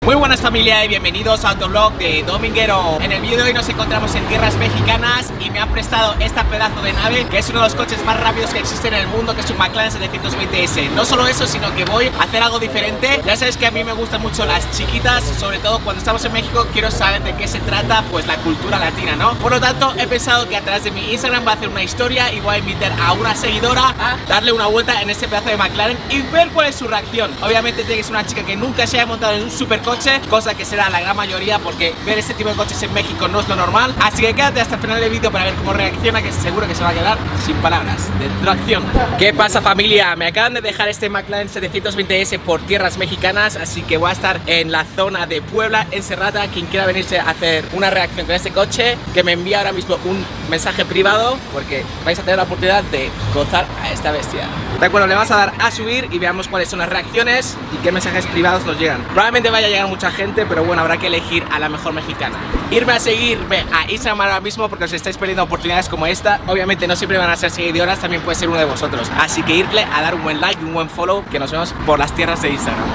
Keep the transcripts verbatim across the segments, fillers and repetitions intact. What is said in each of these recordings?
Muy buenas familia y bienvenidos a otro vlog de Dominguero. En el vídeo de hoy nos encontramos en tierras mexicanas y me han prestado esta pedazo de nave que es uno de los coches más rápidos que existen en el mundo, que es un McLaren setecientos veinte ese. No solo eso, sino que voy a hacer algo diferente. Ya sabéis que a mí me gustan mucho las chiquitas, sobre todo cuando estamos en México quiero saber de qué se trata, pues la cultura latina, ¿no? Por lo tanto he pensado que a través de mi Instagram va a hacer una historia y voy a invitar a una seguidora a darle una vuelta en este pedazo de McLaren y ver cuál es su reacción. Obviamente tiene que ser una chica que nunca se haya montado en un supercoche, cosa que será la gran mayoría porque ver este tipo de coches en México no es lo normal. Así que quédate hasta el final del vídeo para ver cómo reacciona, que seguro que se va a quedar sin palabras. Dentro acción. ¿Qué pasa familia? Me acaban de dejar este McLaren setecientos veinte ese por tierras mexicanas, así que voy a estar en la zona de Puebla, en Serrata. Quien quiera venirse a hacer una reacción con este coche, que me envíe ahora mismo un mensaje privado, porque vais a tener la oportunidad de gozar a esta bestia. De acuerdo, le vamos a dar a subir y veamos cuáles son las reacciones y qué mensajes privados nos llegan. Probablemente vaya a llegar mucha gente, pero bueno, habrá que elegir a la mejor mexicana. Irme a seguirme a Instagram ahora mismo porque os estáis perdiendo oportunidades como esta. Obviamente no siempre van a ser seguidoras, también puede ser uno de vosotros. Así que irle a dar un buen like y un buen follow, que nos vemos por las tierras de Instagram.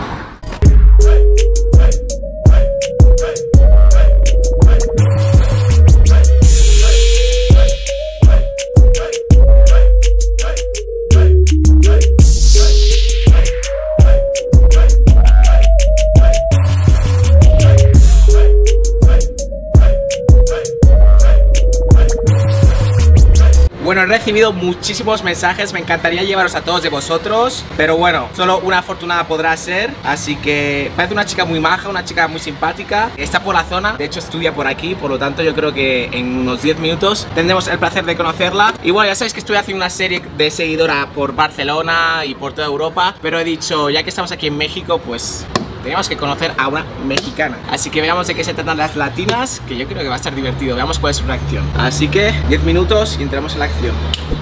Bueno, he recibido muchísimos mensajes, me encantaría llevaros a todos de vosotros, pero bueno, solo una afortunada podrá ser, así que parece una chica muy maja, una chica muy simpática, está por la zona, de hecho estudia por aquí, por lo tanto yo creo que en unos diez minutos tendremos el placer de conocerla. Y bueno, ya sabéis que estoy haciendo una serie de seguidora por Barcelona y por toda Europa, pero he dicho, ya que estamos aquí en México, pues tenemos que conocer a una mexicana. Así que veamos de qué se tratan las latinas, que yo creo que va a estar divertido. Veamos cuál es su reacción. Así que diez minutos y entramos en la acción.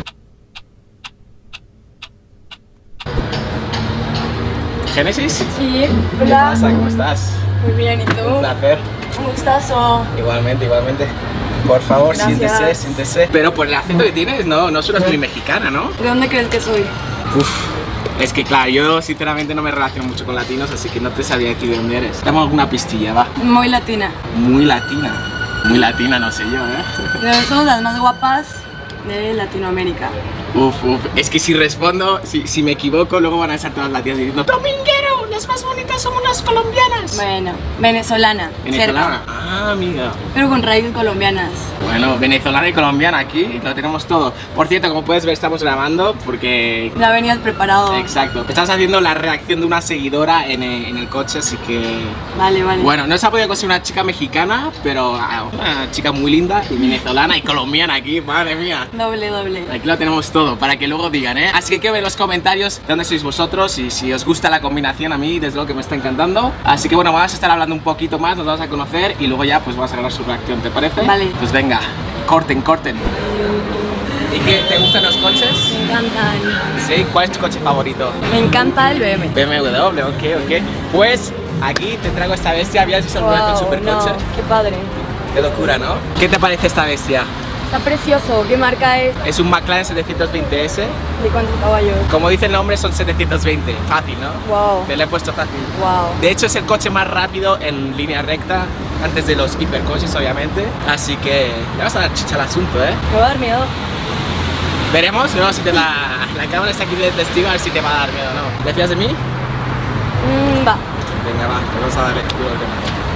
¿Génesis? Sí, hola. ¿Qué pasa? ¿Cómo estás? Muy bien, ¿y tú? Un placer. Un gustazo. Igualmente, igualmente. Por favor, gracias. siéntese, siéntese. Pero por el acento que tienes, no, no suenas muy mexicana, ¿no? ¿De dónde crees que soy? Uf. Es que claro, yo sinceramente no me relaciono mucho con latinos, así que no te sabía decir de dónde eres. Dame alguna pistilla, va. Muy latina. Muy latina. Muy latina, no sé yo, ¿eh? Somos las más guapas de Latinoamérica. Uf, uf. Es que si respondo, si, si me equivoco, luego van a estar todas las latinas diciendo ¡Dominguero! Las más bonitas somos las colombianas. Bueno, venezolana. Venezolana. Cerca. Ah, amiga. Pero con raíces colombianas. Bueno, venezolana y colombiana, aquí lo tenemos todo. Por cierto, como puedes ver, estamos grabando porque... Ya venías preparado. Exacto. Estás haciendo la reacción de una seguidora en el, en el coche, así que... Vale, vale. Bueno, no se ha podido conseguir una chica mexicana, pero una chica muy linda y venezolana y colombiana aquí, madre mía. Doble, doble. Aquí lo tenemos todo, para que luego digan, ¿eh? Así que quiero ver en los comentarios de dónde sois vosotros y si os gusta la combinación, a mí desde luego que me está encantando. Así que bueno, vamos a estar hablando un poquito más, nos vamos a conocer y luego ya pues vamos a grabar su reacción, ¿te parece? Vale. Pues venga, corten, corten. ¿Y qué? ¿Te gustan los coches? Me encantan. Sí, ¿cuál es tu coche favorito? Me encanta el B M. B M W, ok, ok. Pues aquí te traigo esta bestia, ¿habías visto alguna vez un supercoche? No, qué padre. Qué locura, ¿no? ¿Qué te parece esta bestia? Está precioso. ¿Qué marca es? Es un McLaren setecientos veinte ese. ¿De cuántos caballos? Como dice el nombre, son setecientos veinte. Fácil, ¿no? Wow. Te lo he puesto fácil. Wow. De hecho, es el coche más rápido en línea recta, antes de los hipercoches, obviamente. Así que le vas a dar chicha al asunto, ¿eh? Me va a dar miedo. Veremos, veremos si te la, la cámara está aquí de testigo, a ver si te va a dar miedo o no. ¿Te fías de mí? Mm, va. Venga, va, pues vamos a darle duro al tema.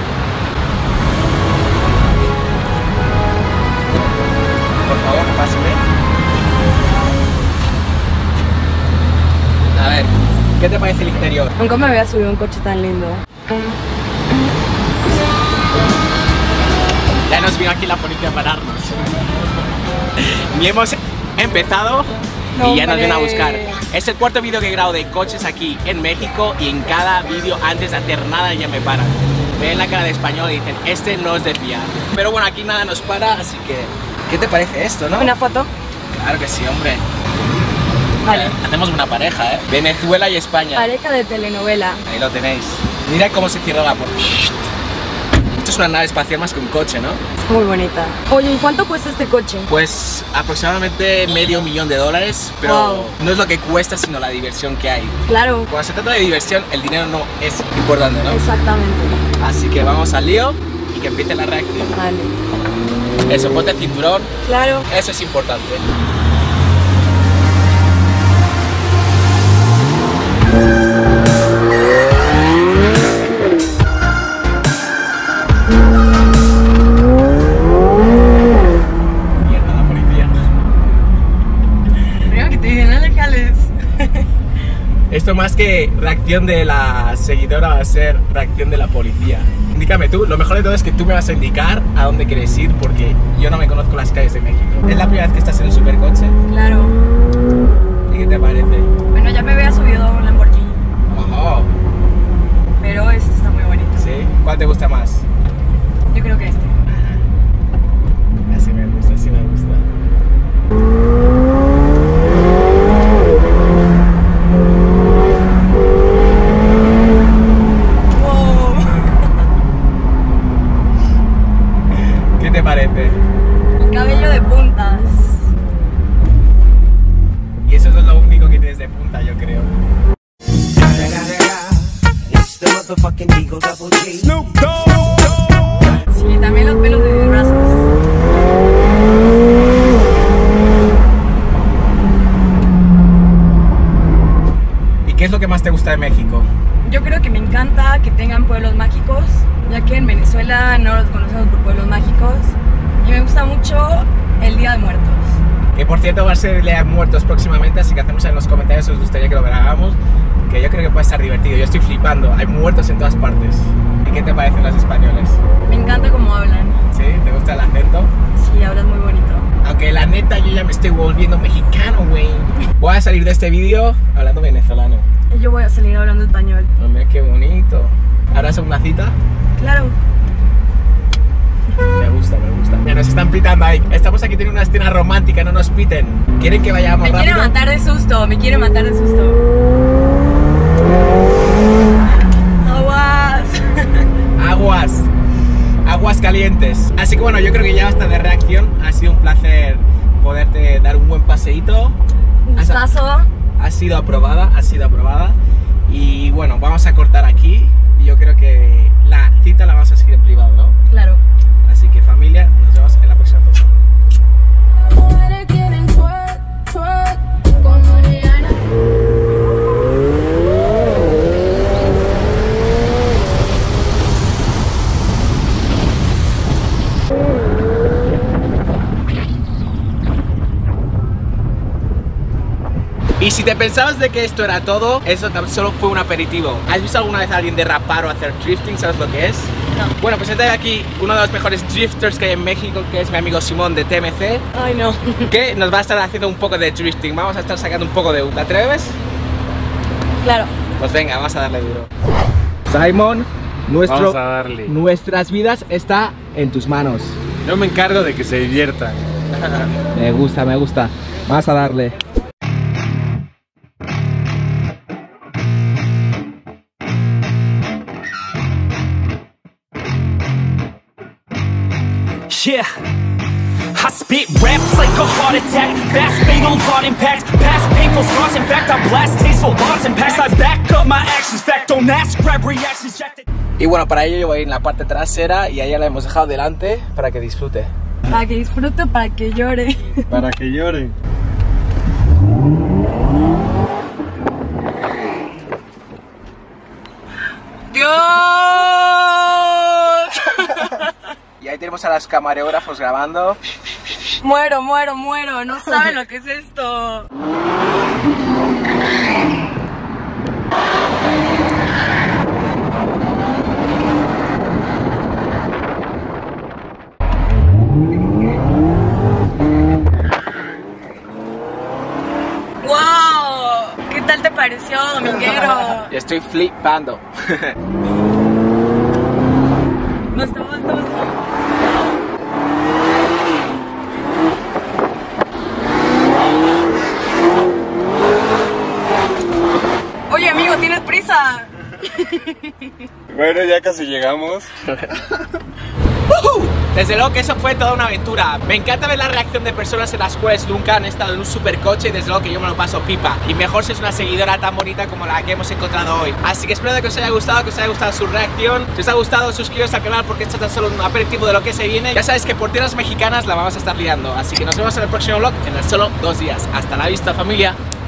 Por favor, pásame. A ver, ¿qué te parece el interior? Nunca me había subido un coche tan lindo. Ya nos vino aquí la policía a pararnos. Ni hemos empezado y ya nos vienen a buscar. Es el cuarto vídeo que grabo de coches aquí en México y en cada vídeo antes de hacer nada ya me paran. Ven la cara de español y dicen, este no es de fiar. Pero bueno, aquí nada nos para, así que... ¿Qué te parece esto, no? ¿Una foto? Claro que sí, hombre. Vale. Hacemos una pareja, ¿eh? Venezuela y España. Pareja de telenovela. Ahí lo tenéis. Mira cómo se cierra la puerta. Esto es una nave espacial más que un coche, ¿no? Es muy bonita. Oye, ¿y cuánto cuesta este coche? Pues aproximadamente medio millón de dólares, pero wow. No es lo que cuesta, sino la diversión que hay. Claro. Cuando se trata de diversión, el dinero no es importante, ¿no? Exactamente. Así que vamos al lío y que empiece la reacción. Vale. Eso, ponte el cinturón. Claro. Eso es importante. Mierda, la policía. Creo que te dicen, no le jales. Esto más que reacción de la seguidora va a ser reacción de la policía. Indícame tú, lo mejor de todo es que tú me vas a indicar a dónde quieres ir porque yo no me conozco las calles de México. ¿Es la primera vez que estás en un supercoche? Claro. ¿Y qué te parece? Bueno, ya me había subido a un Lamborghini, Ojo. pero este está muy bonito. ¿Sí? ¿Cuál te gusta más? Yo creo que este. Así me gusta, así me gusta. Wow. ¿Qué te parece? El cabello de puntas. Y eso no es lo único que tienes de punta, yo creo. Sí, también los pelos de mis brazos. ¿Y qué es lo que más te gusta de México? Yo creo que me encanta que tengan pueblos mágicos, ya que en Venezuela no los conocemos por pueblos mágicos. Y me gusta mucho el Día de Muertos. Que por cierto va a ser el Día de Muertos próximamente, así que hacemos en los comentarios si os gustaría que lo hagamos, que yo creo que puede estar divertido. Yo estoy flipando, hay muertos en todas partes. ¿Y qué te parecen los españoles? Me encanta cómo hablan. ¿Sí? ¿Te gusta el acento? Sí, hablan muy bonito. Aunque la neta yo ya me estoy volviendo mexicano, güey. Voy a salir de este vídeo hablando venezolano. Y yo voy a salir hablando español. Hombre, qué bonito. ¿Harás una cita? Claro. Me gusta, me gusta. Mira, nos están pitando ahí. Estamos aquí teniendo una escena romántica, no nos piten. ¿Quieren que vayamos Me rápido? quiere matar de susto, me quiere matar de susto. Aguas. Aguas. Aguas calientes. Así que bueno, yo creo que ya basta de reacción. Ha sido un placer poderte dar un buen paseíto. Un gustazo. Ha sido aprobada, ha sido aprobada. Y bueno, vamos a cortar aquí. Y yo creo que la cita la vamos a seguir en privado, ¿no? Claro. Así que familia, nos vemos en la próxima toma. Y si te pensabas de que esto era todo, eso tan solo fue un aperitivo. ¿Has visto alguna vez a alguien derrapar o hacer drifting? ¿Sabes lo que es? No. Bueno, pues entonces aquí uno de los mejores drifters que hay en México, que es mi amigo Simón de T M C, Ay, no. que nos va a estar haciendo un poco de drifting. Vamos a estar sacando un poco de... ¿Te atreves? Claro. Pues venga, vamos a darle duro. Simon, nuestro, Vamos a darle. nuestras vidas está en tus manos. Yo me encargo de que se diviertan. Me gusta, me gusta. Vamos a darle. Yeah, I spit raps like a heart attack. Fast, fatal, hard impact. Past painful scars. In fact, I blast tasteful bars and packs. I back up my actions. Fact, don't ask, grab reactions. Jack the Y bueno, para ello yo voy a ir en la parte trasera y a ella la hemos dejado delante para que disfrute. Para que disfrute, para que llore. Para que lloren. ¡Dios! Y ahí tenemos a los camarógrafos grabando. Muero, muero, muero. No saben lo que es esto. ¡Wow! ¿Qué tal te pareció, dominguero? Y estoy flipando. Basta, basta, basta. Oye, amigo, ¿tienes prisa? Bueno, ya casi llegamos. ¡Woohoo! Desde luego que eso fue toda una aventura. Me encanta ver la reacción de personas en las cuales nunca han estado en un supercoche, y desde luego que yo me lo paso pipa. Y mejor si es una seguidora tan bonita como la que hemos encontrado hoy. Así que espero que os haya gustado, que os haya gustado su reacción. Si os ha gustado, suscribiros al canal porque esto es tan solo un aperitivo de lo que se viene. Ya sabéis que por tierras mexicanas la vamos a estar liando. Así que nos vemos en el próximo vlog en el solo dos días. Hasta la vista, familia.